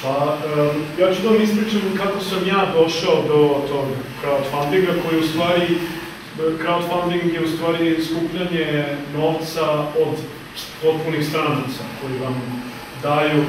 Pa, ja ću da vam ispričam kako sam ja došao do tog crowdfundinga, koji u stvari, crowdfunding je u stvari skupljanje novca od potpunih stranaca, koji vam daju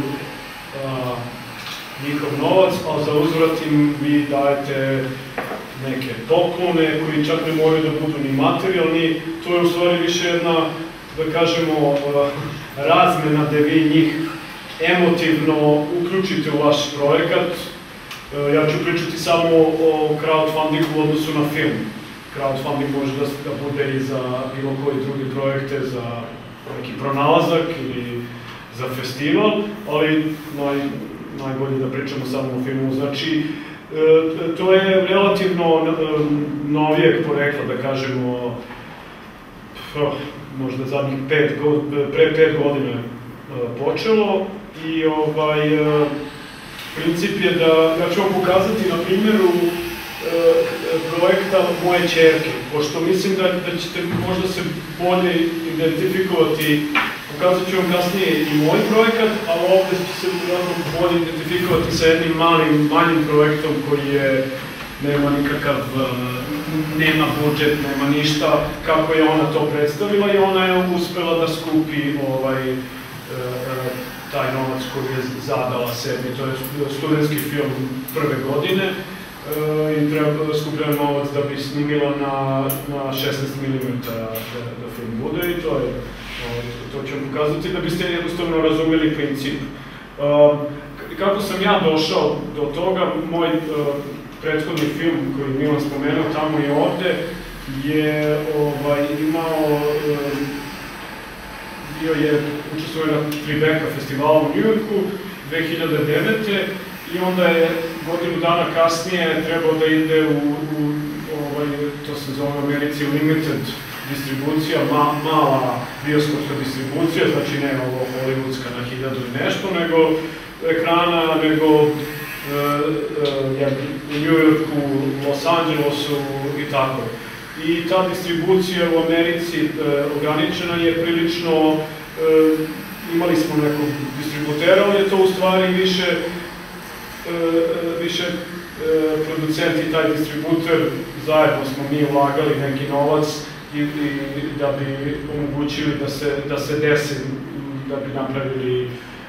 njihov novac, a za uzvrat im vi dajete neke poklone koji čak ne moraju da budu ni materijalni. To je u stvari više jedna, da kažemo, razmena gde vi njih emotivno uključite u vaš projekat. Ja ću pričati samo o crowdfundingu u odnosu na film. Crowdfunding može da bude i za bilo koje druge projekte, za neki pronalazak ili za festival, ali najbolje da pričamo samo o filmu. Znači, to je relativno novijeg porekla, da kažemo, možda zadnjih pre 5 godina počelo. I princip je da, ja ću vam pokazati na primjeru projekta moje ćerke, pošto mislim da ćete možda se bolje identifikovati. Pokazat ću vam kasnije i moj projekat, ali ovde ću se bolje identifikovati sa jednim manjim projektom koji nema nikakav, nema budžet, nema ništa, kako je ona to predstavila, i ona je uspela da skupi taj novac koji je zadala sebi. To je studentski film prve godine i treba skupljati novac da bi snimila na 16 mm da film bude, i to ću vam pokazati da biste jednostavno razumeli princip. Kako sam ja došao do toga, moj prethodni film koji Milan spomenuo, Tamo i ovde, je imao, bio je učestvovao na Tribeca festivalu u Njujorku 2009. i onda je godinu dana kasnije trebao da ide to se zove u Americi limited distribucija, mala bioskopska distribucija, znači ne ovo hollywoodska na 1000 i nešto, nego ekrana, nego u Njujorku, Los Angelesu i tako. I ta distribucija u Americi ograničena je prilično, imali smo nekog distributera, ali je to u stvari više producent i taj distributer, zajedno smo mi ulagali neki novac da bi omogućili da se desi, da bi napravili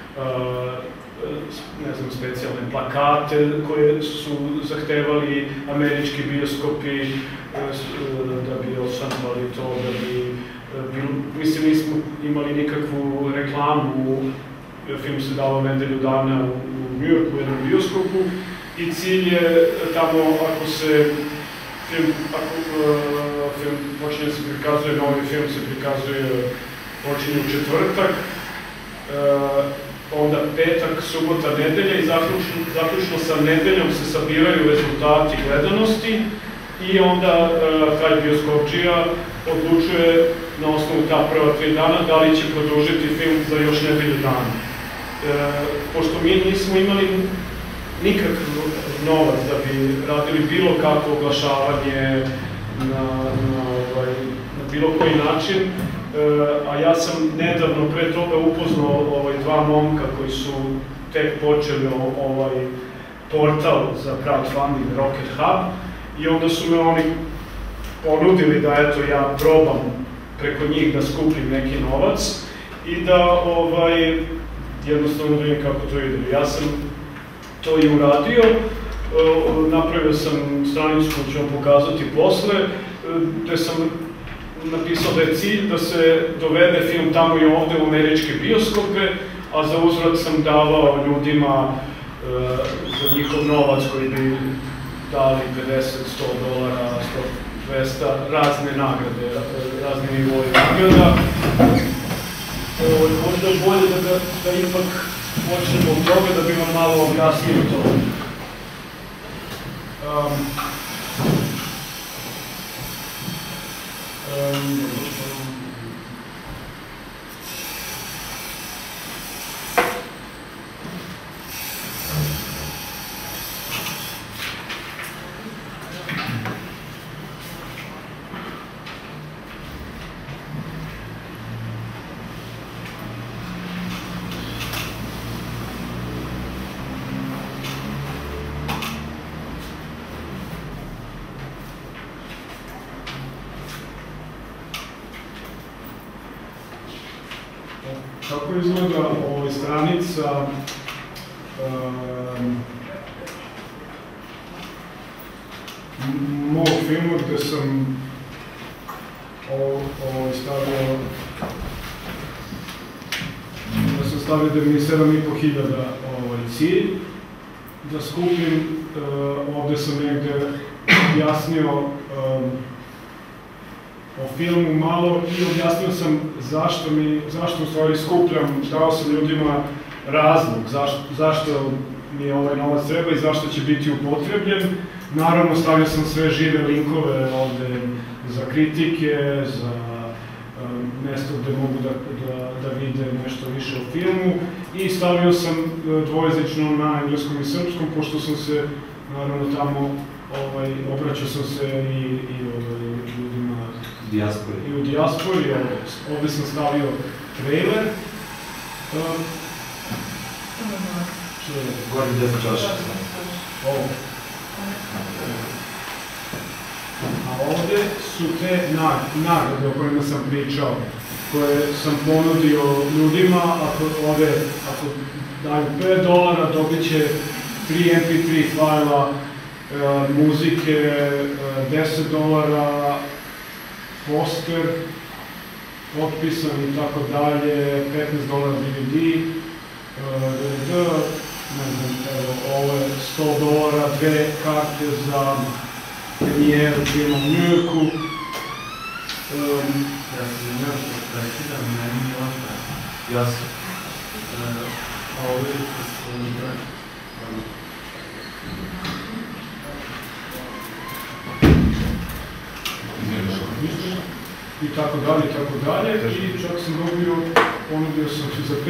specijalne plakate koje su zahtevali američki bioskopi, da bi odštampali to, da bi, mislim, nismo imali nikakvu reklamu, film se dao nedelju dana u Njujorku u jednom bioskopu, i cilj je tamo, ako film počinje se prikazuje, novi film se prikazuje, počinje u četvrtak, onda petak, subota, nedelja, i zaključno sa nedeljom se sabiraju rezultati gledanosti, i onda taj bioskopčija odlučuje na osnovu ta prva 3 dana da li će produžiti film za još nedelju dana. Pošto mi nismo imali nikakav novac da bi radili bilo kakvo oglašavanje na bilo koji način, a ja sam nedavno pre toga upoznao 2 momka koji su tek počeli portal za crowdfunding Rocket Hub, i onda su me oni ponudili da ja probam preko njih da skupim neki novac i da jednostavno vidim kako to ide. Ja sam to i uradio, napravio sam stranicu koju ću vam pokazati posle, gde sam napisao da je cilj da se dovede film Tamo i ovde u američke bioskope, a za uzvrat sam davao ljudima za njihov novac koji bi dali 50, 100 dolara, 100, 200, razne nagrade, razne nivoje nagrada. Možda je bolje da ipak počnemo od toga da bi vam malo objasnio to. Kako izgleda stranica mog filmu gde sam stavio da mi je 7.500 cilj da skupim. Ovde sam negde objasnio o filmu malo i objasnio sam zašto u stvari skupljam, dao sam ljudima razlog, zašto mi je ovaj novac treba i zašto će biti upotrebljen. Naravno, stavio sam sve žive linkove ovde za kritike, za mesto gde mogu da vide nešto više o filmu i stavio sam dvojezično na engleskom i srpskom, pošto sam se, naravno, tamo obraćao sam se i ljudima i u dijaspori. Ovde sam stavio trailer. Gore gde sam čaša. A ovde su te nagrade o kojima sam pričao, koje sam ponudio ljudima. Ako daju $5, dobit će 3 MP3 fajla muzike, $10, poster, potpisan i tako dalje, $15 DVD, ne znam, evo, ovo je $100, 2 karte za premijeru filma u Njujorku. Ja se izvinjam što prekidam, meni je ošta. Ja sam... A ovo je i tako dalje, i čak sam ponudio sam se za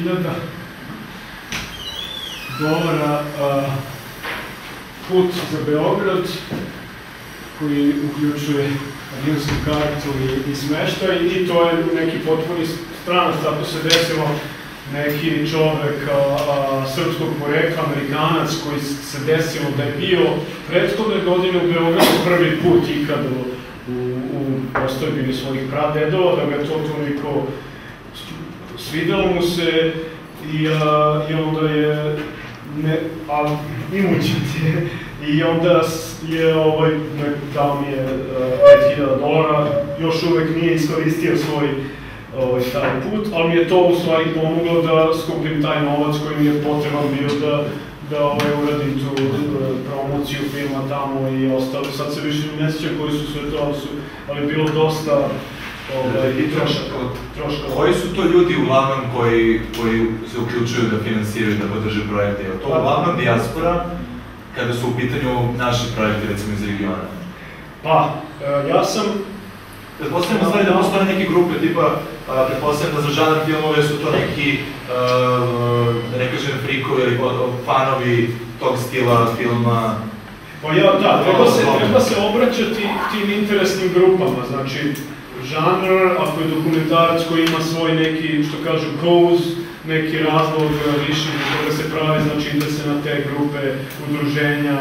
$5.000 put za Beograd, koji uključuje avionsku kartu i smeštaj, i to je neki potpuni stranac. Tako se desilo, neki čovek srpskog porekla, Amerikanac, koji se desilo da je bio prethodne godine u Beogradu prvi put ikad u postojbini svojih pradedova, da ga to toliko svidelo mu se i onda je imućen je. I onda je dao mi je $5.000, još uvek nije iskoristio svoj taj put, ali mi je to u stvari pomoglo da skupim taj novac koji mi je potreban bio da uradim tu promociju filma tamo i ostalo. Sad se više ne sjećam koji su sve to, ali je bilo dosta troška. Koji su to ljudi uglavnom koji se uključuju da finansiraju, da podrže projekte? Je to uglavnom dijaspora, kada su u pitanju naši projekti, recimo iz regiona? Pa, ja sam... Pretpostavljamo stvari da postoje neke grupe, tipa, pretpostavljam da za žanr filmove su to neki, da ne kažem, frikovi ili fanovi tog stila filma. Pa da, treba se obraćati tim interesnim grupama, znači, žanr, ako je dokumentarac koji ima svoj neki, što kažu, cause, neki razlog više koga se pravi, znači ide se na te grupe, udruženja,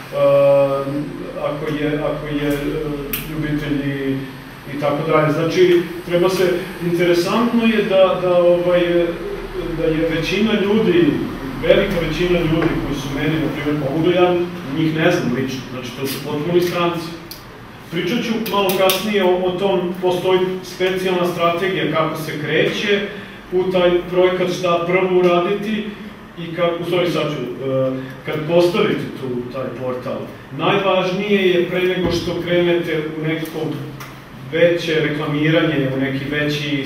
ako je ljubitelji i tako dalje. Znači, treba se, interesantno je da je većina ljudi, velika većina ljudi koji su meni, na primjer, pomogu, ja njih ne znam lično, znači to su potpuno stranci. Pričat ću malo kasnije o tom, postoji specijalna strategija kako se kreće u taj projekat, šta prvo uraditi i kako, u stvari sad ću, kad postavite taj portal, najvažnije je pre nego što krenete u neko veće reklamiranje, u neki veći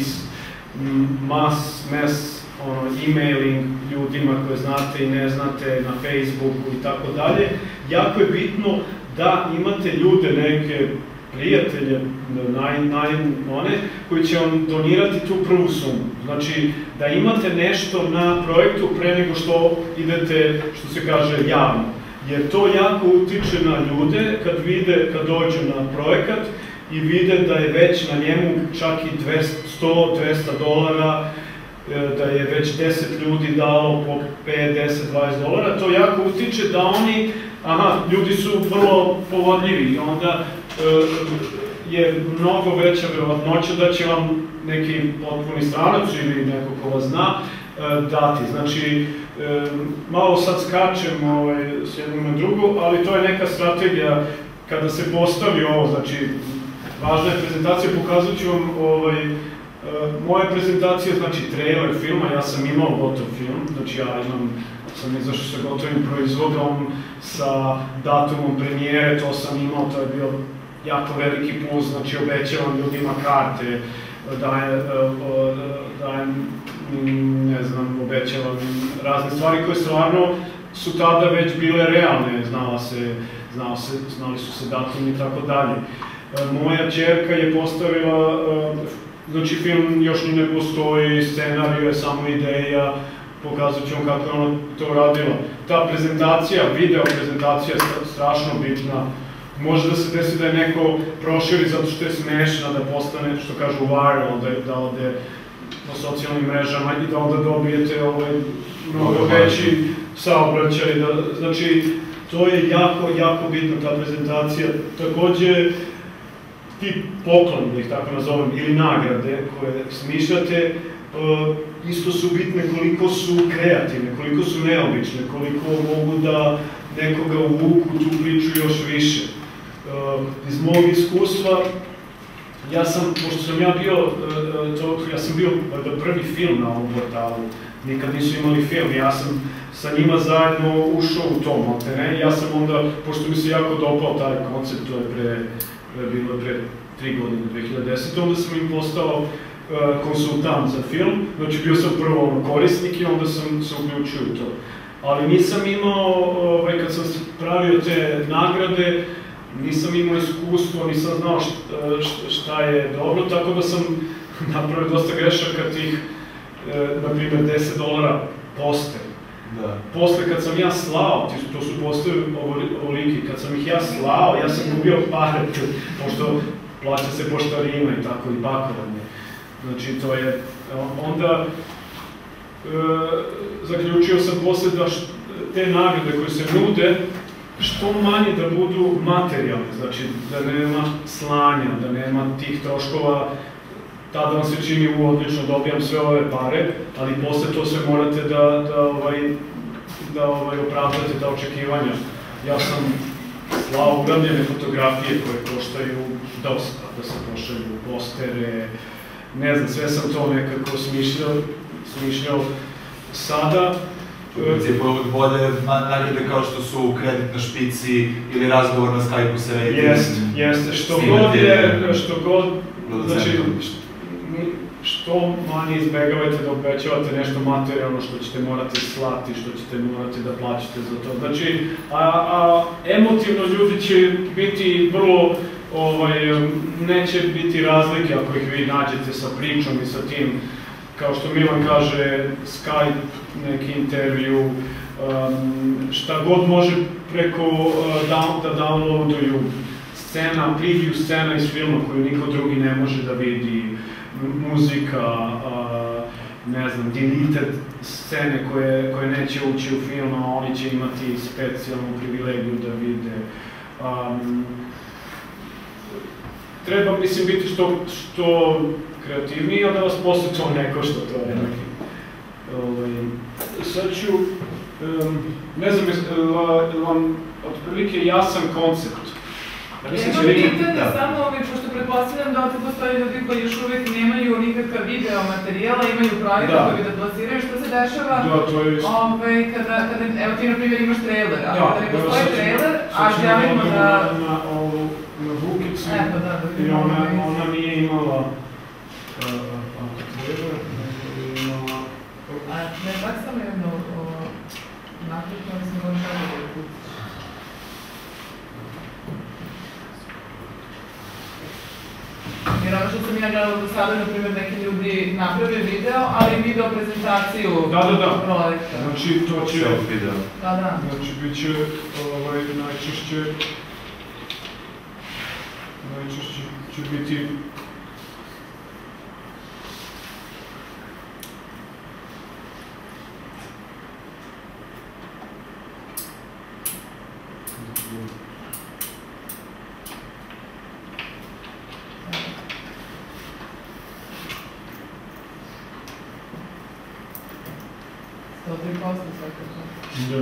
e-mailing ljudima koje znate i ne znate na Facebooku i tako dalje, jako je bitno da imate ljude, neke prijatelje, one, koji će vam donirati tu prvu sumu. Znači, da imate nešto na projektu pre nego što idete, što se kaže, javno. Jer to jako utiče na ljude kad dođu na projekat i vide da je već na njemu čak i $100-200, da je već 10 ljudi dalo po $5-10-20, to jako utiče da oni, ljudi su vrlo povodljivi i onda je mnogo veća verovatnoća da će vam neki potpuni stranac ili neko ko vas zna dati. Znači, malo sad skačem s jednom na drugu, ali to je neka strategija kada se postavi ovo, znači, važna je prezentacija, pokazat ću vam moja prezentacija, znači trailer filma, ja sam imao gotov film, znači ja sam izašao sa gotovim proizvodom, sa datumom premijere, to sam imao, to je bio jako veliki plus, znači obećavam ljudima karte, dajem, ne znam, obećavam razne stvari koje stvarno su tada već bile realne, znali su se datumi i tako dalje. Moja ćerka je postavila, znači film još ni ne postoji, scenarij je samo ideja, pokazat ću vam kako je ona to radila. Ta prezentacija, video prezentacija je strašno bitna. Može da se desi da je neko proširi zato što je smešna, da postane, što kažu, viral, da ode na socijalnim mrežama i da onda dobijete mnogo veći saobraćaj. Znači, to je jako, jako bitna ta prezentacija. Takođe, ti pokloni, da ih tako nazovem, ili nagrade koje smišljate, isto su bitne koliko su kreativne, koliko su neobične, koliko mogu da nekoga uvuku tu priču još više. Iz mog iskustva, pošto sam ja bio prvi film na ovom portalu, nikad nisu imali film, ja sam sa njima zajedno ušao u to, maltene, ja sam onda, pošto mi se jako dopao taj koncept, to je bilo pre 3 godine, 2010. Onda sam im postao konsultant za film, znači bio sam prvo korisnik i onda sam se uključio u to. Ali nisam imao, kad sam pravio te nagrade, nisam imao iskustvo, nisam znao šta je dobro, tako da sam napravio dosta grešaka tih, na primjer, $10 poste. Posle, kad sam ja slao, to su postoje ovoliki, kad sam ih ja slao, ja sam gubio pare, pošto plaća se poštarina i tako, i pakovanje. Znači, to je, onda zaključio sam posle da te nagrade koje se nude, što manje da budu materijalne, znači da nema slanja, da nema tih troškova, tada vam se čini odlično, dobijam sve ove pare, ali posle to sve morate da opravdate ta očekivanja. Ja sam slao ugrabljene fotografije koje koštaju dosta, da se pošalju postere, ne znam, sve sam to nekako smišljao sada. Bolje nagrade kao što su kredit na špici ili razgovor na Skype-u sa rejtingom. Jeste, što god, znači, što manje izbegavajte da obećavate nešto materijalno što ćete morati slati, što ćete morati da plaćate za to. Znači, emotivno ljudi će biti vrlo, neće biti razlike ako ih vi nađete sa pričom i sa tim, kao što Milan kaže, Skype, neki intervju, šta god može preko da downloaduju scena, preview scena iz filma koju niko drugi ne može da vidi, muzika, ne znam, deleted scene koje neće ući u film, a oni će imati specijalnu privilegiju da vide. Treba, mislim, biti što kreativniji, a da vas posle to ne košta, to je neki. Sad ću, ne znam, vam otprilike jasan koncept. Jedno pitanje samo, pošto pretpostavljam da ovdje postoji ljudi koji još uvijek nemaju nikakav video materijala, imaju projekte koji da plasiraju, što se dešava kada, evo ti na primjer imaš trailer, ali kada ne postoji trailer, a želimo da... Na Vukicu, i ona nije imala trailer, nego je imala... Ne, tak sam jedno naključno, mislim da šta da je put. Jer ono što sam ja gledala do sada, na primjer, neki ljudi naprave video, ali video prezentaciju projekta. Znači, to će... Da. Znači, bit će najčešće će biti... To 3% svakako. Da.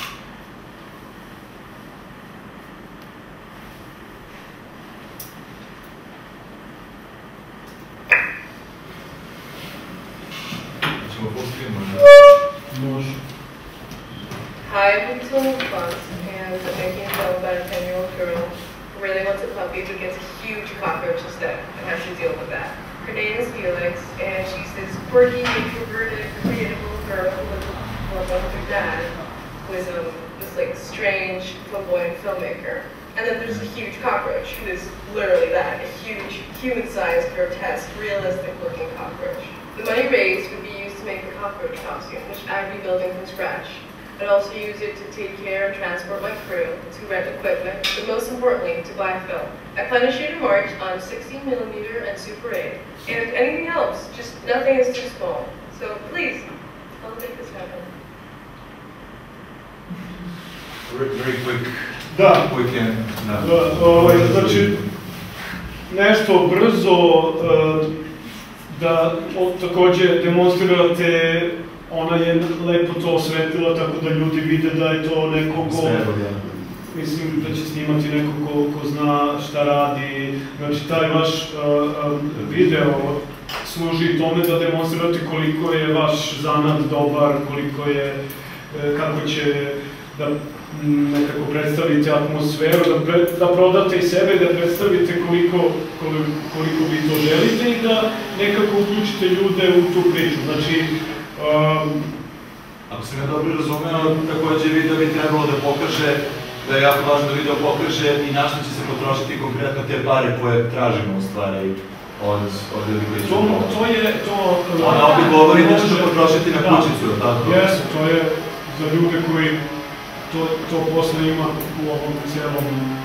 Ćemo pustimo. Može. Hi, I'm Tony Fons, and I'm making a film about a 10-year-old girl who really wants a puppy but gets a huge cockroach instead and has to deal with that. Her name is Felix, and she's this quirky, introverted, creative little girl who lives with her dad, who is this like strange, flamboyant filmmaker. And then there's a huge cockroach, who is literally that, a huge, human-sized, grotesque, realistic-looking cockroach. The money raised would be used to make the cockroach costume, which I'd be building from scratch. I'd also use it to take care and transport my crew, to rent equipment, but most importantly, to buy film. I plan to shoot in March on 16mm and Super 8, and anything else, just nothing is too small. So please, I'll make this happen. Very quick. Da. Weekend. Znači, nešto brzo da takođe demonstrirate, ona je lepo to osvetlila tako da ljudi vide da je to neko ko... Mislim da će snimati neko ko zna šta radi. Znači, taj vaš video služi tome da demonstrirate koliko je vaš zanat dobar, koliko je, kako će da nekako predstavite atmosferu, da prodate i sebe, da predstavite koliko vi to želite i da nekako uključite ljude u tu priču. Znači, ako sam ja dobro razumeo, takođe video bi trebalo da pokaže, da je jako važno da video pokaže i na što će se potrošiti konkretno te pare koje tražimo u stvari od ljudi koji će pomoći. Ona opet govori da će potrošiti na kućicu, tako? Jesu, to je za ljude koji to posle ima u ovom celom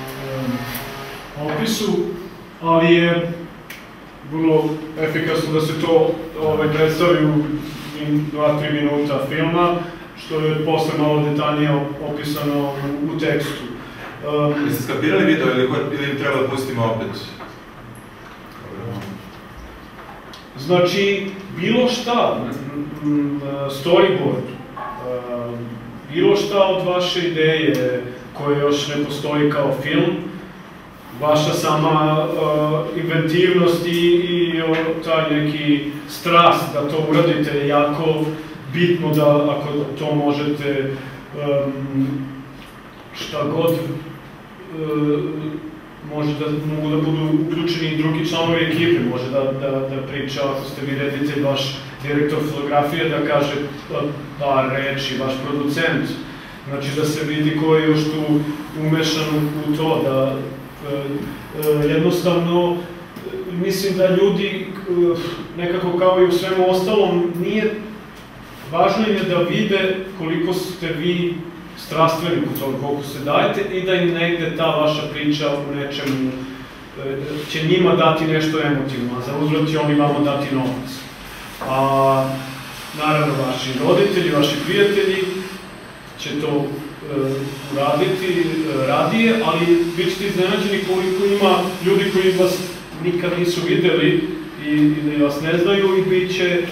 opisu, ali je vrlo efikasno da se to predstavi u 2-3 minuta filma, što je posle malo detaljnije opisano u tekstu. Jeste skapirali video ili treba da pustimo opet? Znači, bilo šta, storyboard, bilo šta od vaše ideje koje još ne postoji kao film, vaša sama inventivnost i taj neki strast da to uradite je jako bitno da ako to možete šta god može da mogu da budu uključeni i drugi članovi ekipe, može da priča, ako ste vi reditelj, vaš direktor fotografije, da kaže par reči, vaš producent. Znači da se vidi ko je još tu umešan u to, da jednostavno mislim da ljudi nekako kao i u svemu ostalom nije važno je da vide koliko ste vi strastveni kod toga, koliko se dajete i da im negde ta vaša priča u nečemu će njima dati nešto emotivno, a za uzvrat će oni vama dati novac. A naravno vaši roditelji, vaši prijatelji će to uraditi radije, ali bit ćete iznenađeni koliko ima ljudi koji vas nikad nisu videli ili vas ne znaju i bit će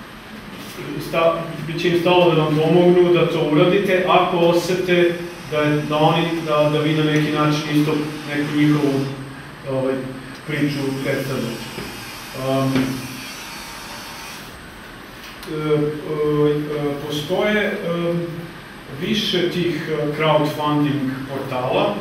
im stalo da vam pomognu da to uradite ako osete da vi na neki način isto neku njihovu priču predstavljate. Postoje više tih crowdfunding portala.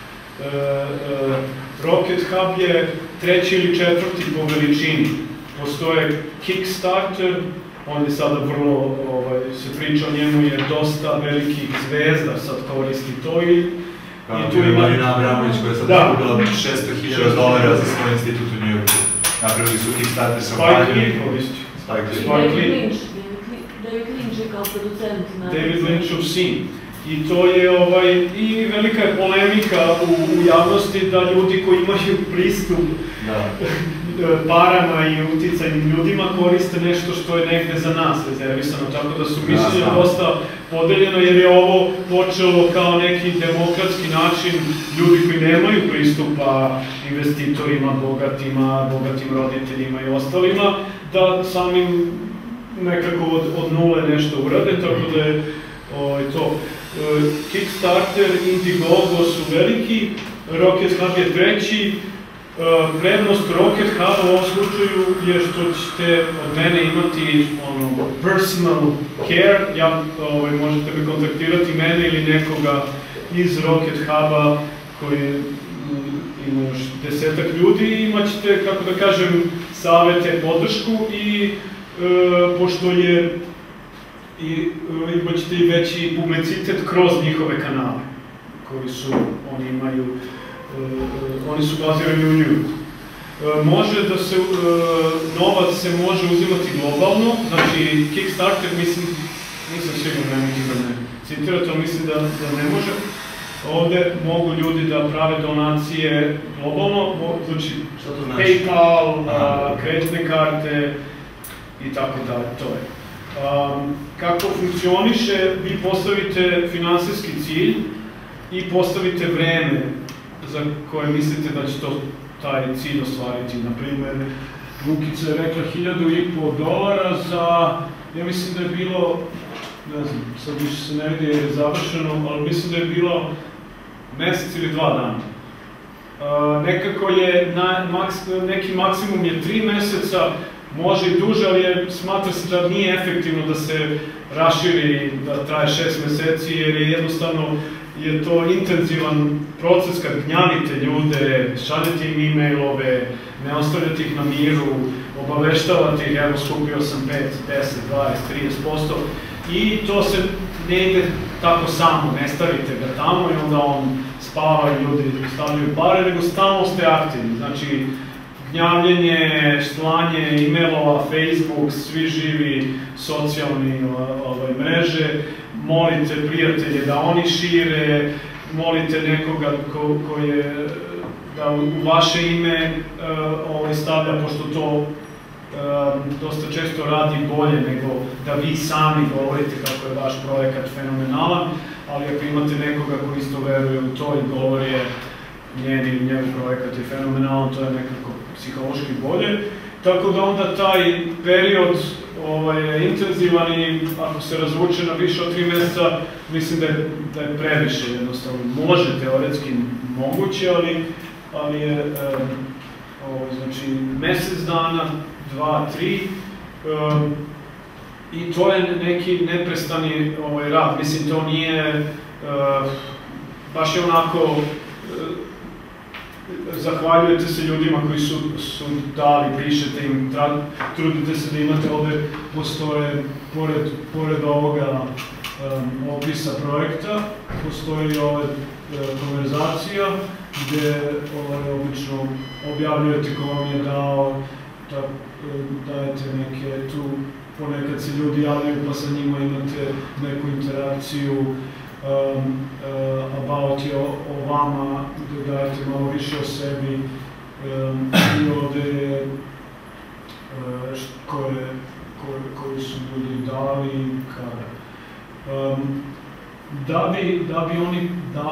Rocket Hub je 3. ili 4. po veličini. Postoje Kickstarter, on je sada vrlo, se priča o njemu, je dosta velikih zvezda sad koristi to i tu ima Marina Abramović koja je sad dobila $600,000 za svoj institut u Njujorku. Napravili su Kickstarter sa Spike Lee koristi. David Lynch je kao producent. David Lynchov sin. I to je, i velika je polemika u javnosti da ljudi koji imaju pristup parama i uticajnim ljudima koriste nešto što je negde za nas rezervisano, tako da su mišljenja dosta podeljeno jer je ovo počelo kao neki demokratski način ljudi koji nemaju pristupa investitorima, bogatim roditeljima i ostalima, da samim nekako od nule nešto urade, tako da je to. Kickstarter, Indiegogo su veliki, Rocket Hub je treći. Prednost Rocket Hub u ovom slučaju je što ćete od mene imati personal care, možete me kontaktirati mene ili nekoga iz Rocket Huba koji ima još 10-ak ljudi i imat ćete, kako da kažem, savete, podršku i pošto je imat ćete i veći publicitet kroz njihove kanale koji su, oni imaju, oni su bazirani u Njujorku. Može da se, novac se može uzimati globalno, znači Kickstarter, nisam sigurno neki da ne citirati, ali mislim da ne može. Ovde mogu ljudi da prave donacije globalno, znači PayPal, kreditne karte i tako dalje, to je. Kako funkcioniše, vi postavite finansijski cilj i postavite vreme za koje mislite da će taj cilj ostvariti. Naprimer, Vukica je rekla $1.500 za, ja mislim da je bilo, ne znam, sad više se ne vidi jer je završeno, ali mislim da je bilo mesec ili 2 dana. Nekako je, neki maksimum je 3 meseca, može i duže, ali smatra se da nije efektivno da se raširi, da traje 6 meseci, jer je jednostavno je to intenzivan proces kad gnjavite ljude, šaljete im e-mailove, ne ostavljate ih na miru, obaveštavate ih, evo skupio sam 5, 10, 20, 30% i to se ne ide tako samo, ne stavite ga tamo i onda on spava i ljudi stavljaju pare, nego stalno ste aktivni, znači gnjavljenje, slanje e-mailova, Facebook, svi živi socijalni mreže, molite prijatelje da oni šire, molite nekoga ko je da u vaše ime stavlja, pošto to dosta često radi bolje nego da vi sami govorite kako je vaš projekat fenomenalan, ali ako imate nekoga ko isto veruje u to i govori njen ili njegov projekat je fenomenalan, to je nekako psihološki bolje. Tako da onda taj period je intenzivan i ako se razvuče na više od 3 meseca, mislim da je previše jednostavno. Može teoretski moguće, ali je znači mesec dana, 2, 3 i to je neki neprestani rad. Mislim, to nije, baš je onako, zahvaljujete se ljudima koji su dali, pišete im, trudite se da imate ovde, postoje, pored ovoga opisa projekta, postoji ova konverzacija gde obično objavljujete ko vam je dao, dajete neke tu, ponekad se ljudi javljaju pa sa njima imate neku interakciju, about je o vama, gde dajete malo više o sebi i ovde koji su ljudi dali, kada. Da bi oni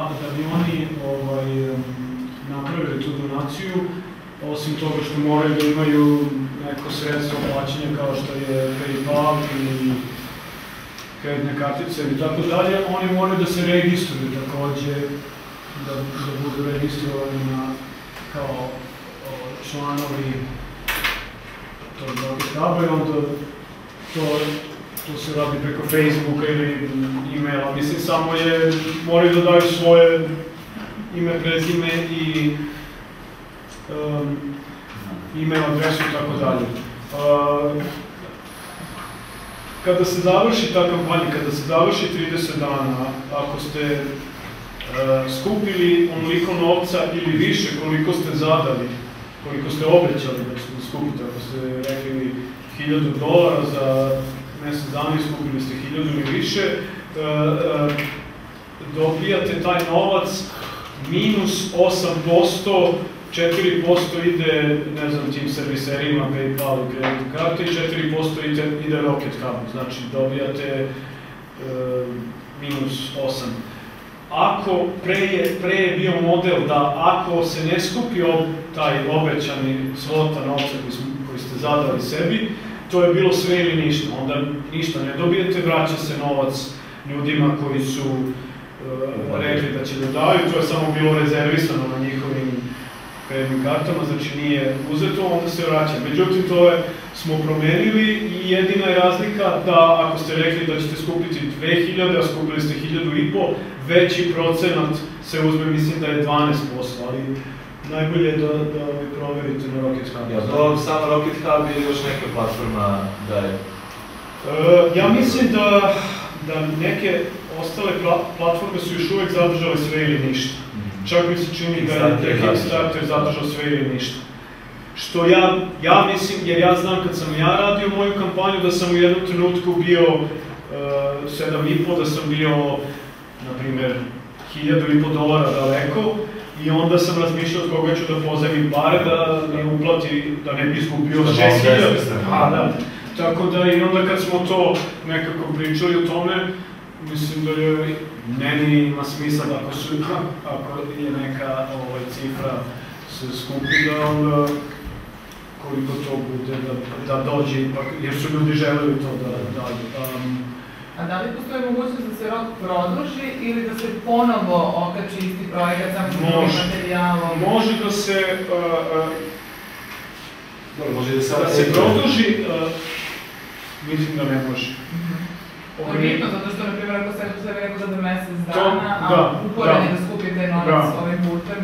napravili tu donaciju, osim toga što moraju da imaju neko sredstvo plaćanja kao što je PayPal ili kreditne kartice i tako dalje, oni moraju da se registruju takođe, da budu registrovani kao članovi tog Rocket Huba i onda to se radi preko Facebooka ili e-maila. Mislim, samo moraju da daju svoje ime, prezime i e-mail adresu i tako dalje. Kada se završi ta kampanja, kada se završi 30 dana, ako ste skupili onoliko novca ili više koliko ste zadali, koliko ste obećali da ćete skupiti, ako ste rekli $1.000 za mesec dana i skupili ste 1000 ili više, dobijate taj novac minus 8%, 4% ide, ne znam, tim serviserima, PayPal i kreditne karte i 4% ide Rocket Hubu, znači dobijate minus 8%. Ako pre je bio model da ako se ne skupi taj obećani svota novca koji ste zadali sebi, to je bilo sve ili ništa, onda ništa ne dobijete, vraća se novac ljudima koji su rekli da će da daju, to je samo bilo rezervisano na njihovim kreditnim kartama, znači nije uzeto, onda se vraća. Međutim, to smo promenili i jedina je razlika da ako ste rekli da ćete skupiti 2000, a skupili ste 1500, veći procenat se uzme, mislim da je 12%, ali najbolje je da vi proverite na Rocket Hub. Ja, to samo Rocket Hub ili još neka platforma daje? Ja mislim da neke ostale platforme su još uvijek zadržale sve ili ništa. Čak mi se čini da je Kickstarter zadržao sve ili ništa. Što ja mislim, jer ja znam kad sam ja radio moju kampanju da sam u jednom trenutku bio 7,5, da sam bio, na primjer, $1.500 daleko i onda sam razmišljao od koga ću da pozajmim pare da mi uplati, da ne bi izgubio 6.000. Tako da i onda kad smo to nekako pričali o tome, mislim da je meni ima smisla da ako je neka cifra se skupi da onda koliko to bude da dođe, jer su ljudi želeli to da daju. A da li postoji mogućnost da se rok produži ili da se ponovo okači isti projekat samo s novim materijalom? Može da se produži, mislim da ne može. To je bitno, zato što, na primjer, ako se rekao za mjesec dana, a uporedi da skupite novac ovim putem.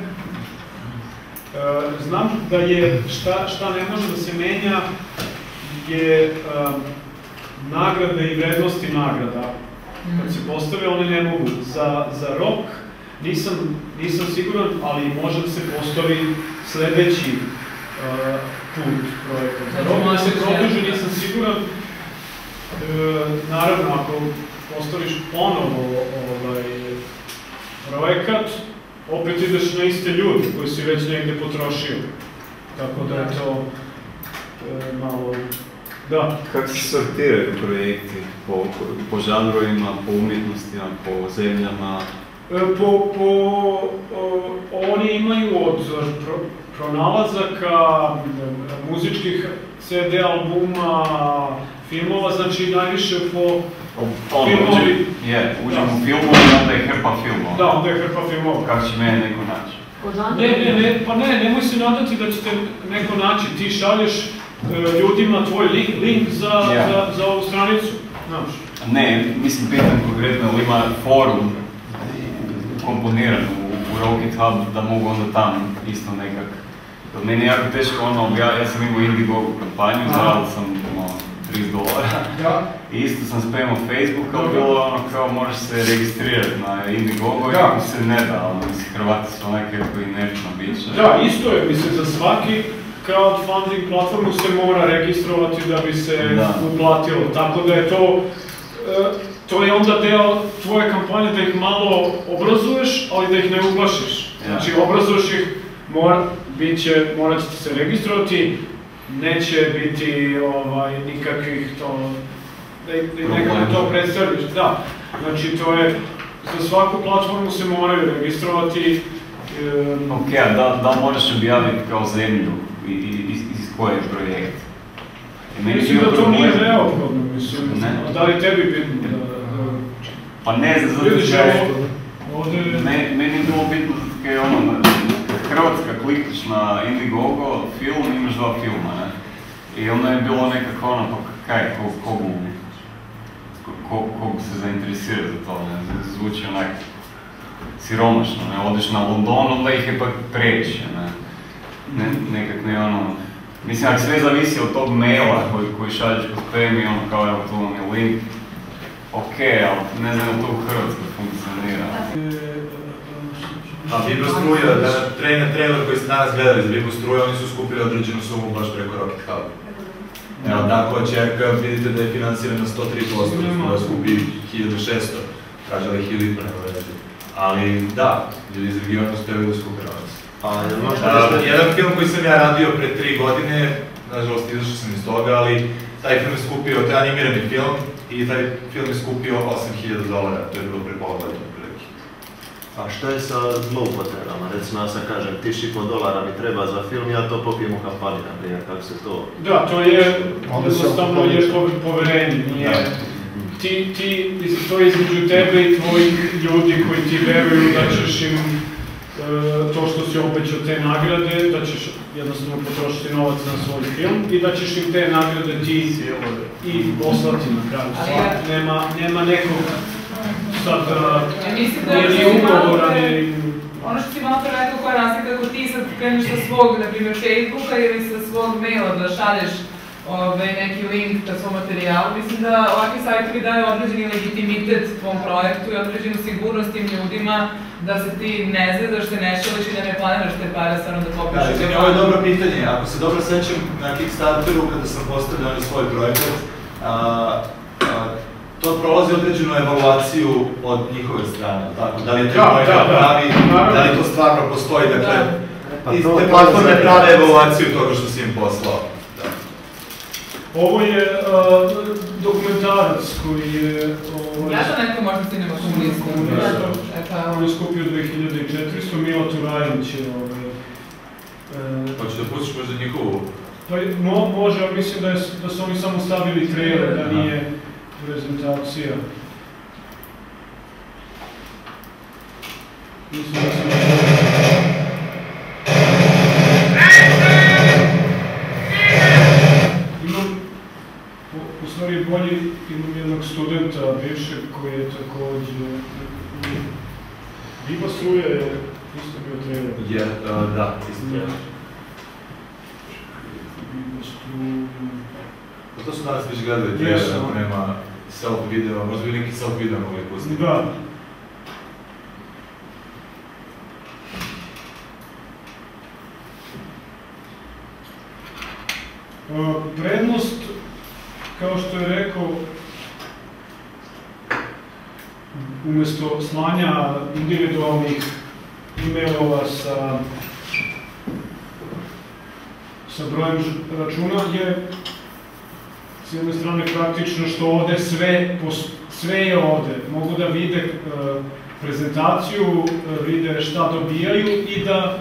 Znam da je, šta ne može da se menja, je nagrade i vrednosti nagrada. Kad se postave, one ne mogu. Za rok nisam siguran, ali može da se postavi sledeći put projekta. Za rok da se produži, nisam siguran. Naravno, ako postaviš ponovo projekat, opet ideš na iste ljudi koji si već negde potrošio. Tako da je to malo... Da. Kako se sortiraju projekti? Po žanrovima, po umjetnostima, po zemljama? Oni imaju od pronalazaka, muzičkih CD albuma, filmova, znači najviše po filmovi... Uđem u filmu i onda je hrpa filmova. Da, onda je hrpa filmova. Kako će mene neko naći? Nemoj se nadati da ćete neko naći. Ti šalješ ljudima tvoj link za ovu stranicu. Ne, mislim, pitam konkretno, ali ima forum komponiran u Rocket Hub da mogu onda tam isto nekak. Meni je jako teško ja sam imao Indiegogo kampanju, zaradil sam $30 i isto sam spremao Facebook, ali bilo kao moraš se registrirati na Indiegogo i kako se ne da, mislim, Hrvati su nekako inertno biće. Da, isto je, mislim, za svaki crowdfunding platformu se mora registrovati da bi se uplatilo, tako da je to je onda deo tvoje kampanje da ih malo obrazuješ, ali da ih ne uplašiš. Znači, obrazuješ ih, morat ćete se registrovati, neće biti nikakvih to, da nekako to predstaviš, da. Znači, to je, za svaku platformu se moraju registrovati. Ok, a da moraš objaviti kao zemlju iz koje je projekt? Mislim da to nije neophodno, mislim, a da li tebi bitno da... Pa ne znam, zato što meni je bilo bitno kad je Hrvatska klikneš na Indiegogo film, imaš 2 filma, ne? I onda je bilo nekako pa kaj, kogu se zainteresira za to, ne? Zvuči onak siromašno, ne? Odeš na London, onda ih je pa previše, ne? Nekak ne mislim, ako sve zavisi od tog maila koji šalješ po spremi, kao evo tu vam je link, ok, ali ne znam da to u Hrvatskoj funkcionira. A Vibrostruja, trailer koji ste danas gledali za Vibrostruja, oni su skupili određenu sumu baš preko Rocket Hub. Evo, tako Čerka, vidite da je financirana 103%, da skupi 1600, tražali 1000 ne vezi. Ali da, ljudi iz regiona uspjeli da skupe novac. Jedan film koji sam ja radio pre 3 godine, nažalost izašao sam iz toga, ali taj film je skupio, to je animirani film, i taj film je skupio $8.000, to je bilo pre pola godine prilike. A šta je sa zloupotrebama? Recimo, ja sam kažem, $1000 mi treba za film, ja to popijem u kafani, na primjer, kako se to... Da, to je, jednostavno je poverenje, nije... To je između tebe i tvojih ljudi koji ti veruju da ćeš im to što si obećao te nagrade, da ćeš jednostavno potrošiti novac na svoj film i da ćeš im te nagrade ti i poslati na kraju. Nema nekog sad nije ugovora. Ono što si malo pre rekao koja je razlika ako ti sad kreneš sa svog, na primjer, Facebooka ili sa svog maila da šalješ neki link ka svom materijalu, mislim da ovakvi sajtovi daju određeni legitimitet tvom projektu i određenu sigurnost tim ljudima da se ti ne zadaš, se ne šališ i da ne planiraš te pare stvarno da popišeš. Da, ovo je dobro pitanje. Ako se dobro sećam na Kickstarteru kada sam postavljao svoj projekat, to prolazi određenu evaluaciju od njihove strane, tako? Da li je to projekat pravi, da li to stvarno postoji, dakle, te platforme prave evaluaciju toga što si im poslao. Ovo je dokumentarac koji je... Ja to neko možda si nema komunista. On je skupio 2400, Milo Turajnić je... Hoćeš da pustiš možda njihovu? Pa može, ali mislim da su oni samo stavili trailer, da nije prezentacija. Mislim da sam... U stvari bolji imam jednog studenta bivšeg koji je također... Viva Struja je isto bio trailer. Da, isto trailer. Viva Struja... To su danas već gledali trailer, ako nema self-video, možda bi neki self-video mogli pustiti. Da. Prednost, kao što je rekao, umjesto slanja individualnih e-mailova sa brojem računa je s jedne strane praktično što ovde sve je ovde. Mogu da vide prezentaciju, vide šta dobijaju i da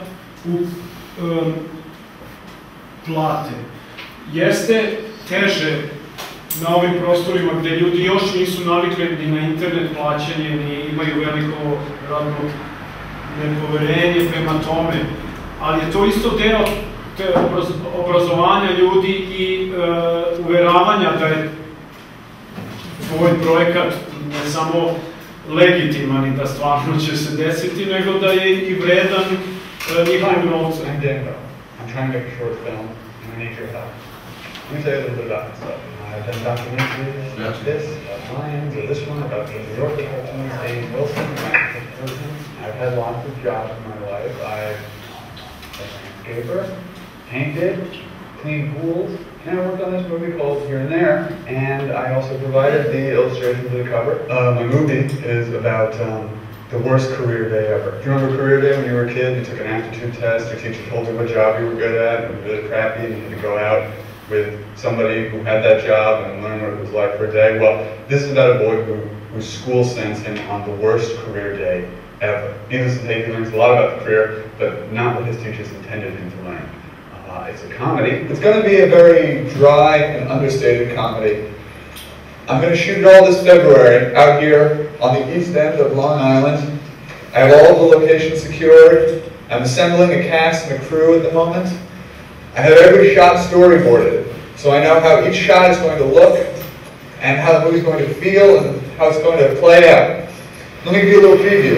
plate. Jeste teže na ovim prostorima gde ljudi još nisu navikli ni na internet plaćanje, ni imaju veliko radno nepoverenje prema tome, ali je to isto deo obrazovanja ljudi i uveravanja da je tvoj projekat ne samo legitiman i da stvarno će se desiti, nego da je i vredan njihovog novca. I'm Daniel. I'm trying to make a short film and I need your help. Let me tell you a little bit about myself. I've done documentaries like this, about lions, or this one, about the New Yorker cartoonist Dave Wilson, I've had lots of jobs in my life. I've been a landscaper, painted, cleaned pools, and I worked on this movie called Here and There, and I also provided the illustration for the cover. My movie is about the worst career day ever. Do you remember career day when you were a kid? You took an aptitude test, your teacher told you what job you were good at, and it was really crappy, and you had to go out with somebody who had that job and learn what it was like for a day. Well, this is about a boy whose school sends him on the worst career day ever. Needless to say, he learns a lot about the career, but not what his teachers intended him to learn. It's a comedy. It's going to be a very dry and understated comedy. I'm going to shoot it all this February out here on the east end of Long Island. I have all the locations secured. I'm assembling a cast and a crew at the moment. I have every shot storyboarded, so I know how each shot is going to look and how the movie is going to feel and how it's going to play out. Let me give you a little preview.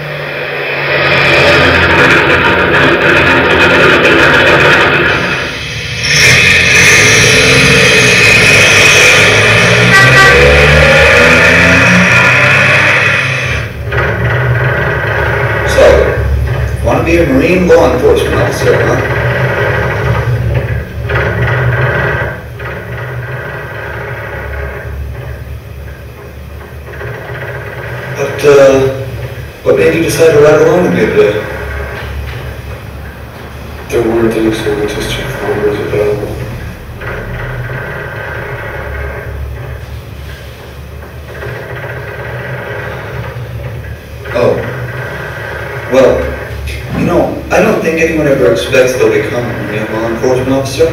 So, want to be a Marine law enforcement officer, huh? What made you decide to ride along with me today? There weren't any services transformers available. Oh. think anyone ever expects they'll become a law enforcement officer?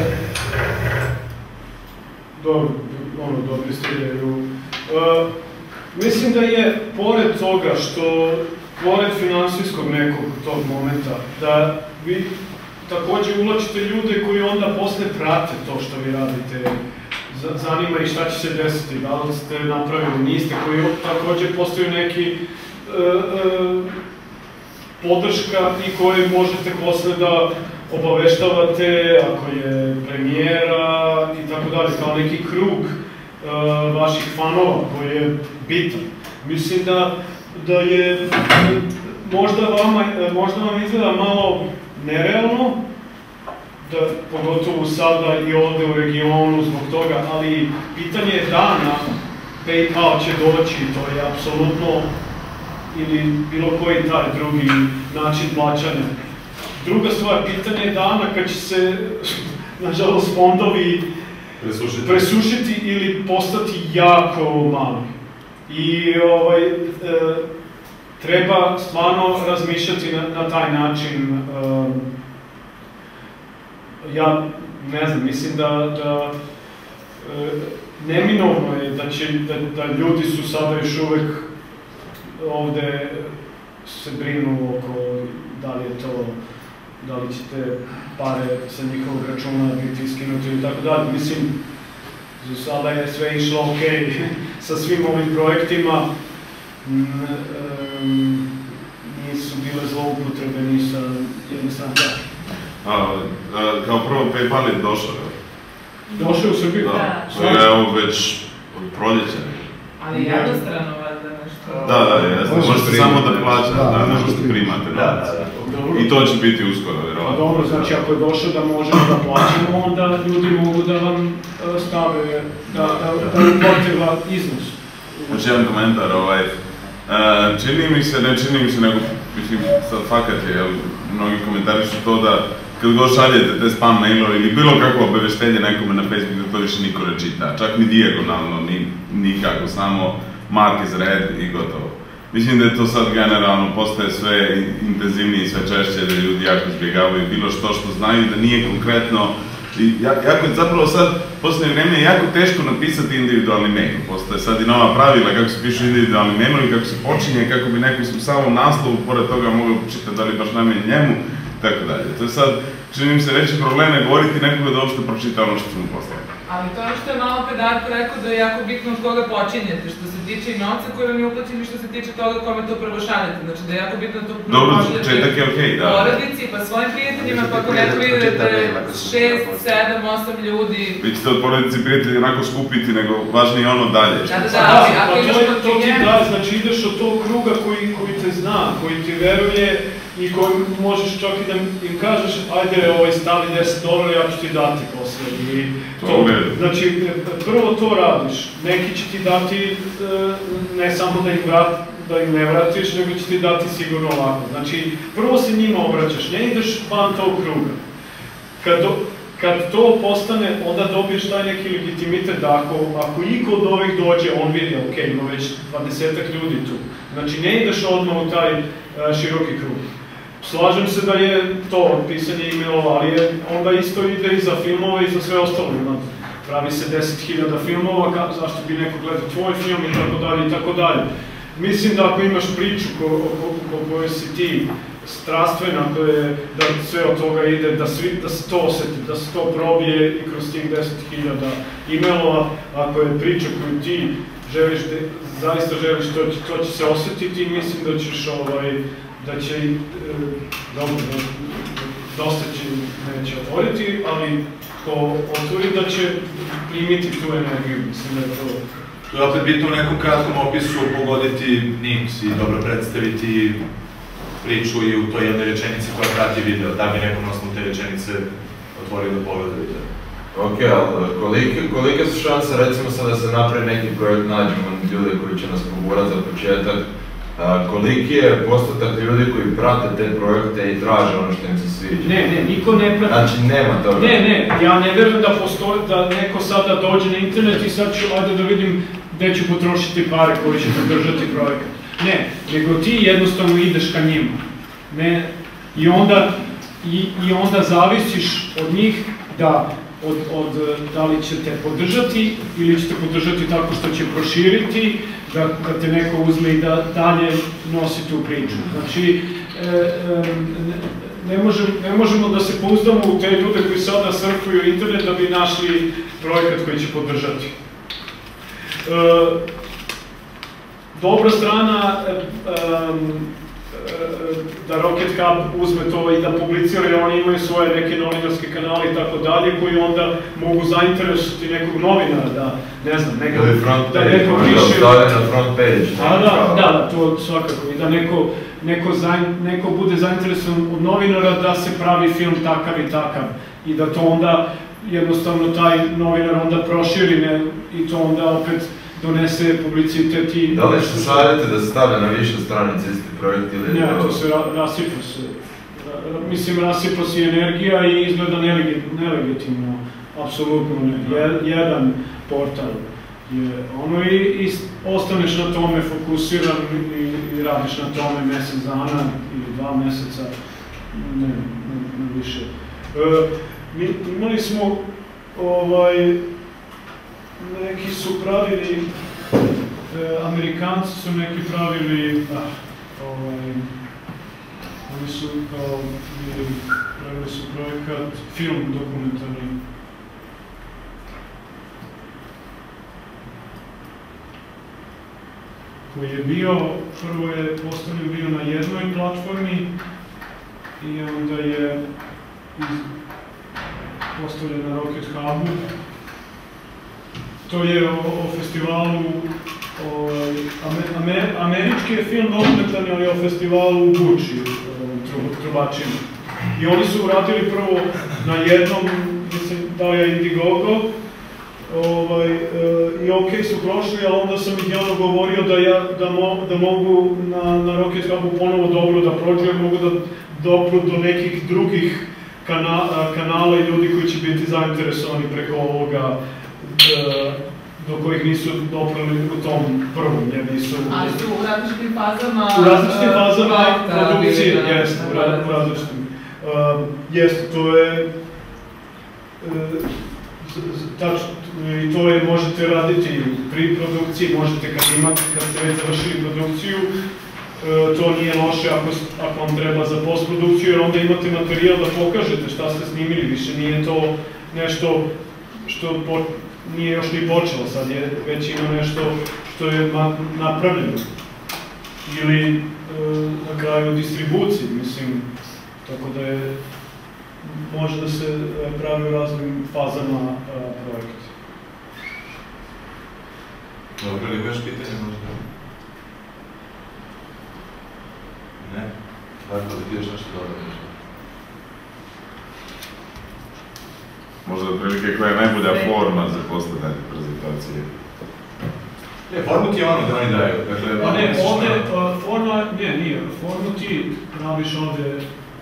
Dobri ste ideju. Mislim da je, pored toga što, pored finansijskog nekog tog momenta, da vi takođe uvlačite ljude koji onda posle prate to što vi radite, zanima ih šta će se desiti, da li ste napravili, niste, koji takođe postaju neki podrška i koje možete posle da obaveštavate ako je premijera i tako dalje, kao neki krug vaših fanova koji je bitan. Mislim da je možda vam izgleda malo nerealno, pogotovo sada i ovde u regionu zbog toga, ali pitanje je dana, PayPal će doći, to je apsolutno, ili bilo koji taj drugi način plaćanja. Druga stvar, pitanje je dana kad će se, nažalost, fondovi presušiti ili postati jako mali. I treba stvarno razmišljati na taj način. Ja ne znam, mislim da neminovno je da ljudi su sada još uvek ovde se brinu oko da li je to, da li će te pare sa njihovog računa biti iskinuti i tako dalje. Mislim, za sada je sve išlo okej sa svim ovim projektima, nisu bile zloupotrebe ni sa jedne strane. Kao prvo, PayPal je došao. Došao u Srbiju? Da, to je evo već od proljeća. Ali jednostrano valjda nešto... Da, jasno, možete samo da plaćate, ne možete primate novac. I to će biti uskoro, vjerovatno. Pa dobro, znači ako je došao da možemo da plaćamo, onda ljudi mogu da vam stave, da uplate iznos. Znači, jedan komentar, čini mi se, ne čini mi se, nego, mislim, sad fakat je, mnogi komentari su to da kad god šaljete te spam mailove ili bilo kakvo obaveštenje nekome na Facebooku, to više niko ne čita, čak ni dijagonalno, nikako, samo mark is red i gotovo. Mislim da je to sad generalno postaje sve intenzivnije i sve češće, da ljudi jako izbjegavaju bilo što znaju, da nije konkretno. Zapravo sad, posljednje vreme je jako teško napisati individualni mail. Postoje sad i nova pravila kako se pišu individualni mailovi, kako se počinje, kako bi neko u samom naslovu, pored toga mogao čitati da li baš namenje njemu, tako dalje. To je sad, čini mi se, veći problem je govoriti nekoga da uopšte pročita ono što smo poslali. Ali to je što je malo pre Darko rekao da je jako bitno od koga počinjete, što se tiče i novca koji vam je uplaćen i što se tiče toga kome to prvo šaljete. Znači da je jako bitno to prvo pošaljete porodici, pa svojim prijateljima, pa ako neko vidite 6, 7, 8 ljudi... Vi ćete od porodici i prijatelji onako skupiti, nego važnije ono dalje. To ti da, znači ideš od tog kruga koji te zna, koji ti veruje i koji možeš čak i da im kažeš ajde stavi $10, ja ću ti dati posle. Znači, prvo to radiš, neki će ti dati, ne samo da im ne vratiš, nego će ti dati sigurno ovako. Znači, prvo se njima obraćaš, ne ideš van tog kruga. Kad to postane, onda dobiješ taj neki legitimitet da ako iko od ovih dođe, on vidi, ok, ima već 20-ak ljudi tu. Znači, ne ideš odmah u taj široki krug. Slažem se da je to pisanje e-mailova, ali onda isto ide i za filmove i za sve ostalo. Pravi se 10.000 filmova, zašto bi neko gledao tvoj film i tako dalje i tako dalje. Mislim da ako imaš priču ko kojoj si ti strastvena, da sve od toga ide, da se to osjeti, da se to probije i kroz tih 10.000 e-mailova, ako je priča koju ti želiš, zaista želiš, to će se osjetiti i mislim da ćeš da će, dobro, dosta će neće otvoriti, ali ko otvori da će primiti tu energiju, mislim da je to... To je opet bitno u nekom kratkom opisu pogoditi niks i dobro predstaviti priču i u toj jednoj rečenici koja prati video, da bi nekom osnovu te rečenice otvorio da pogleda video. Ok, ali kolike su šanse, recimo sad da se napravi neki projekt, nađemo ljude koji će nas pogurati za početak, koliki je postotak ljudi koji prate te projekte i traže ono što im se sviđa? Ne, niko ne prati. Znači nema toga? Ne, ja ne verujem da postoji, da neko sada dođe na internet i sad ću ajde da vidim gde ću potrošiti pare koji će podržati projekat. Ne, nego ti jednostavno ideš ka njima. I onda i onda zavisiš od njih da li će te podržati ili će te podržati tako što će proširiti, da te neko uzme i da dalje nosi tu priču. Znači, ne možemo da se pouzdamo u te ljude koji sada surfuju internet da bi našli projekat koji će podržati. Dobra strana da Rocket Hub uzme to i da publicira, jer oni imaju svoje neke novinarske kanale i tako dalje, koji onda mogu zainteresovati nekog novinara da, ne znam, da neko piše... na front page. Da, to svakako. I da neko bude zainteresovan od novinara da se pravi film takav i takav. I da to onda, jednostavno, taj novinar onda proširi i to onda opet donese publicitet i... Da li što savjete da se stavlja na više stranice isti projekt ili... Ne, to se rasipa se. Mislim, rasipa se energija i izgleda nelegitimno. Apsolutno ne. Jedan portal je ono i ostaneš na tome fokusiran i radiš na tome mesec dana ili 2 meseca, ne više. Imali smo neki su pravili, Amerikanci su neki pravili, oni su kao, pravili su projekat, film dokumentarni. Koji je bio, prvo je postavljen bio na jednoj platformi i onda je postavljen na Rocket Hubu. To je o festivalu, američki je film dokumentarni, ali je o festivalu u Guči, Trubačima. I oni su uradili prvo na jednom, mislim, da je Indiegogo, i okej su prošli, ali onda sam ih javno govorio da mogu na Rocket Hubu ponovo dobro da prođu, jer mogu da dopru do nekih drugih kanala i ljudi koji će biti zainteresovani preko ovoga, do kojih nisu doprali u tom prvom, jer nisu... Ali su u različitim fazama... U različitim fazama produkcije, jeste, u različitim. Jeste, to je... I to je, možete raditi pri produkciji, možete kad ste već završili produkciju, to nije loše ako vam treba za postprodukciju, jer onda imate materijal da pokažete šta ste snimili, više nije to nešto što nije još ni počelo, sad je već ima nešto što je napravljeno. Ili na kraju distribuciji, mislim, tako da je, može da se pravi u raznim fazama projekta. Dobro, ili još pitanje možda? Ne? Tako da ti još nešto dodati? Možda otprilike koja je najbolja forma za postavljanje prezentacije? Formu ti ono da oni daju, dakle... Pa ne, ovdje, forma, nije, formu ti praviš ovdje...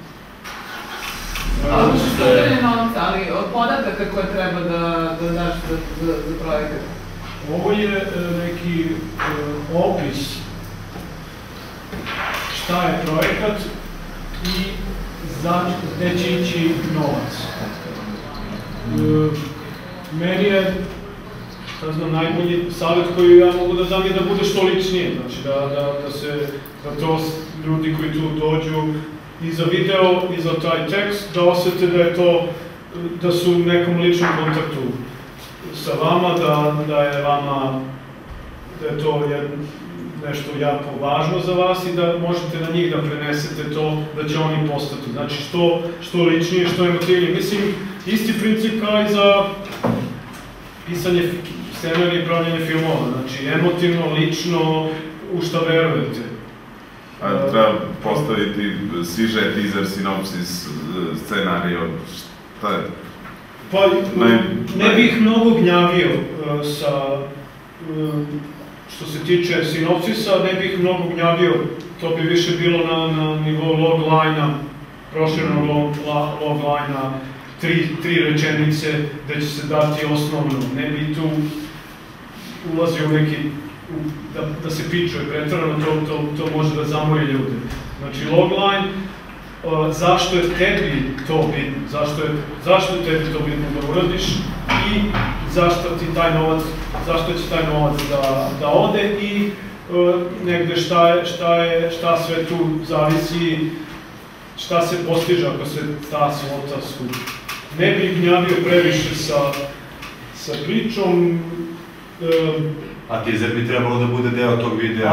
Ali što je novca, ali od podataka koje treba da daš za projekat? Ovo je neki opis šta je projekat i gde će ići novac. Meni je, šta znam, najbolji savjet koji ja mogu da dam je da bude što ličnije, znači da to ljudi koji tu dođu i za video i za taj tekst, da osjete da je to, da su u nekom ličnom kontaktu sa vama, da je vama, da je to nešto jako važno za vas i da možete na njih da prenesete to, da će oni postati. Znači, što ličnije, što emotivnije. Mislim, isti princip kao i za pisanje scenarija i pravljanje filmova. Znači, emotivno, lično, u šta verujete. Treba postaviti sižet, teaser, sinopsis, scenarij, šta je? Pa, ne bih mnogo gnjavio sa, što se tiče sinopsisa, ne bih mnogo gnjavio, to bi više bilo na nivou logline-a, proširenog logline-a, tri rečenice gde će se dati osnovno, ne bi tu ulazio u neki, da se pičuje pretrano, to može da zamori ljude. Znači logline, zašto je tebi to bitno, zašto je tebi to bitno da uradiš i zašto će taj novac da ode i negde šta sve tu zavisi, šta se postiže ako se ta svota skupi. Ne bih gnjavio previše sa pričom. A teaser bi trebalo da bude deo tog videa?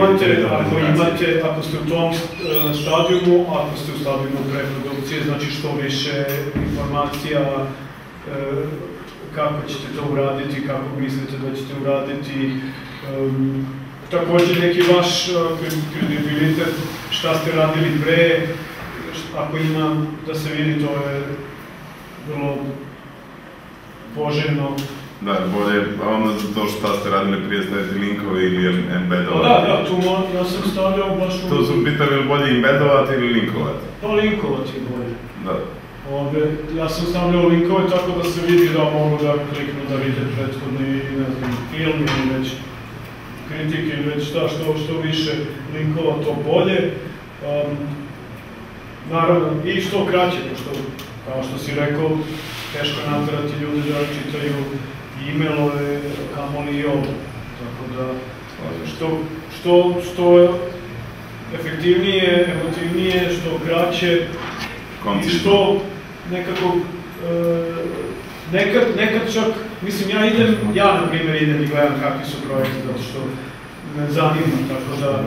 Ako ste u tom stadijumu, ako ste u stadijumu preprodukcije, znači što više informacija kako ćete to uraditi, kako mislite da ćete uraditi. Također neki vaš kredibilitet, šta ste radili pre, ako ima da se vidi, to je vrlo poželjno. Da, bolje, ono za to šta ste radili prije staviti linkove ili embedovati. Da, tu ja sam stavljao baš u... To su pitali ili bolje embedovati ili linkovati? Pa linkovati je bolje. Da. Ja sam stavljao linkove tako da se vidi da mogu da kliknu da vide prethodni, ne znam, film ili već kritike ili već šta, što više linkova to bolje. Naravno, i što kraće, pošto, kao što si rekao, teško je naterati ljudi da čitaju e-mailove, kamoli i ovo. Tako da, što efektivnije, emotivnije, što kraće i što nekako, nekad čak, mislim, ja na primjer idem i gledam kakvi su projekti, zato što me zanima, tako da,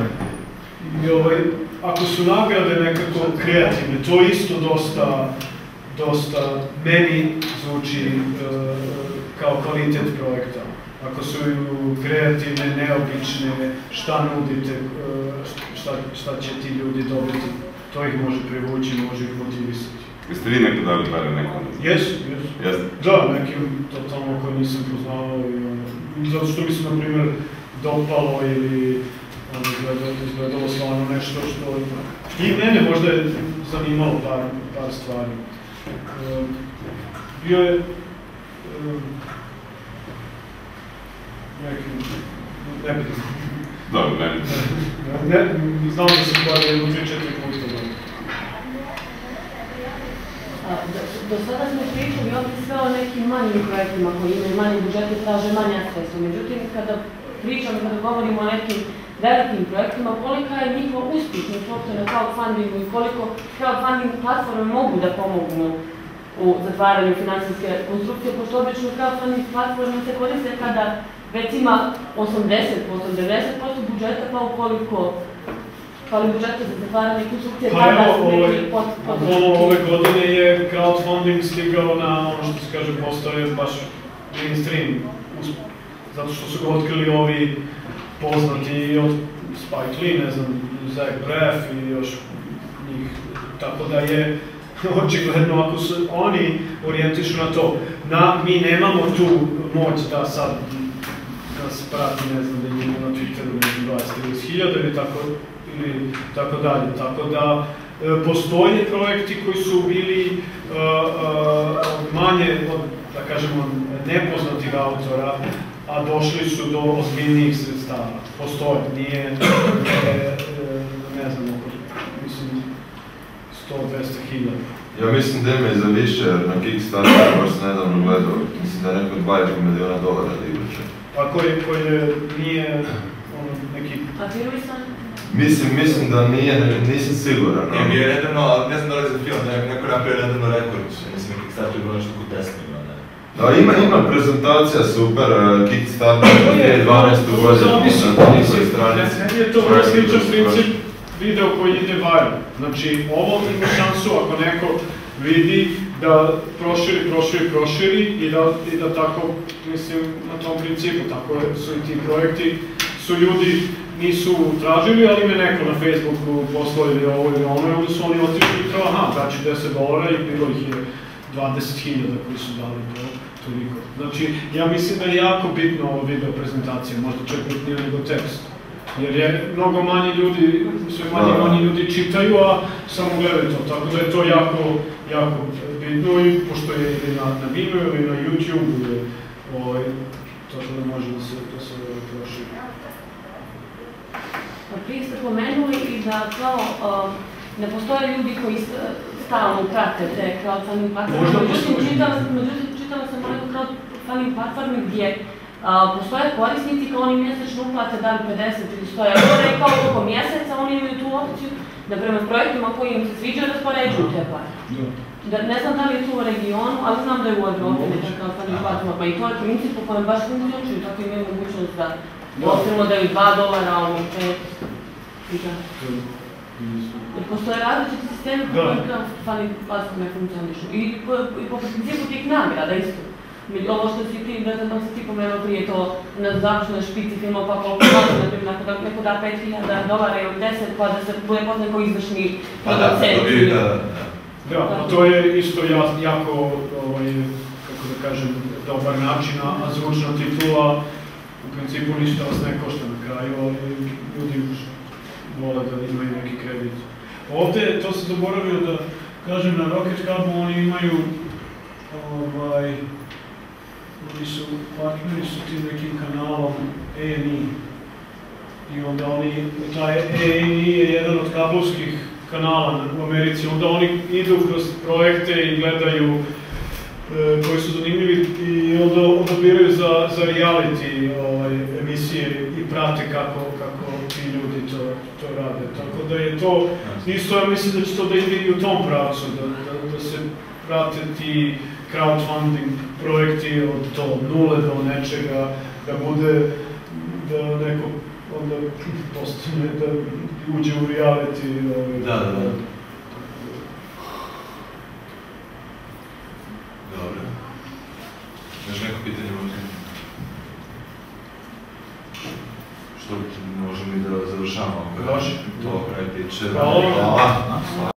ako su nagrade nekako kreativne, to isto dosta meni zvuči kao kvalitet projekta. Ako su kreativne, neobične, šta nudite, šta će ti ljudi dobiti, to ih može privući, može ih motivisati. Jeste vi nekada dali pare nekom? Jesu. Da, nekim totalno koji nisam poznavao, zato što mi se, na primjer, dopalo ili izgledalo stvarno nešto što... I mene možda je zanimalo par stvari. Bio je... nebitno. Dobro, nebitno. Znam da se stvari jedno 3-4 puta. Do sada smo pričali ovdje sve o nekim manjim projektima koji imaju manji budžete, traže manja sredstva. Međutim, kada pričamo, kada govorimo o nekim velikim projektima, kolika je njihova uspješnost uopće na crowdfundingu i koliko crowdfunding platforme mogu da pomognu u zatvaranju finansijske konstrukcije, pošto obično crowdfunding platforme se koriste kada već ima 80%, 90% budžeta, pa ukoliko fali budžeta za zatvaranje konstrukcije, tada su neki podnoški. Ove godine je crowdfunding stigao na ono što se kaže postoje baš mainstream, zato što su ga otkrili ovi poznati od Spike Lee, ne znam, Zach Braff i još njih, tako da je očigledno ako se oni orijentišu na to, mi nemamo tu moć da sad nas prati, ne znam, da imamo na Twitteru 20.000 ili tako dalje, tako da postoje projekti koji su bili manje od, da kažemo, nepoznatih autora, a došli su do ozbiljnijih sredstava. Postoje, nije, ne znam, mislim, 100-200.000. Ja mislim da ima i za više, jer na Kickstarteru baš sam nedavno gledao, mislim da je neko $2,5 miliona da igrače. A koji nije neki... A Tiruisan? Mislim da nije, nisam siguran. Nije bio nedavno, ali ne znam da li za film, neko napravio nedavno rekord, mislim na Kickstarteru bilo nešto kod Tesla ima, ne? Da, ima prezentacija super, Kickstarter 2012. godine na toj stranici. Je to vrlo sličan princip video koji ide viral. Znači, ovo ima šansu ako neko vidi da proširi i da tako, mislim, na tom principu, tako su i ti projekti, su ljudi nisu tražili, ali me neko na Facebooku poslao ili ovo ili ono, i onda su oni otišli i kao, aha, daću $10 i bilo ih je 20.000 koji su dali toliko. Znači, ja mislim da je jako bitno ova video prezentacija, možda čak bitnije nego tekst. Jer je mnogo manje ljudi, sve manje ljudi čitaju, a samo gledaju to, tako da je to jako bitno i pošto je ili na Vimeo ili na YouTube, tako da može da se proširi. Prije ste pomenuli i da kao ne postoje ljudi koji stalno prate te crowdfunding platforme. Međutim, čitala sam o nekoj crowdfunding platformi gdje postoje korisnici kao oni mjesečno uplate daju 50 ili 100 eura i kao toliko mjeseca oni imaju tu opciju da prema projektima koji im se sviđaju raspoređuju te pare. Ne znam da li je to u regionu, ali znam da je u Evropi neka crowdfunding platforma i to je princip po kojem baš funkcionišu, tako imaju mogućnost da recimo daju $2, ono 5. Jer postoje različiti sistemi po kojem crowdfunding platforme funkcionišu i po principu tih nagrada isto. Ovo što si ti, da si ti pomenuo prije to na završnoj špici filmova, pa koliko može, na primjer, ako neko da $5.000 ili 10, pa da se bude poznat kao izvršni producent. Da, to je isto jako, kako da kažem, dobar način, a zvučna titula u principu ništa vas ne košta na kraju, ali ljudi vole da imaju neki kredit. Ovde, to se zaboravio da kažem, na Rocket Hubu oni imaju, oni su partneri su tim nekim kanalom A&E i onda taj A&E je jedan od kablovskih kanala u Americi, onda oni idu kroz projekte i gledaju koji su zanimljivi i onda odabiraju za reality emisije i prate kako ti ljudi to rade. Tako da je to, isto ja mislim da će to da ide i u tom pravcu, da se prate ti crowdfunding projekti od nule do nečega, da bude, da neko onda postane, da uđe u reality. Da. Dobro. Još neko pitanje možda? Što možemo i da završamo? Može. To kraj priče. Hvala.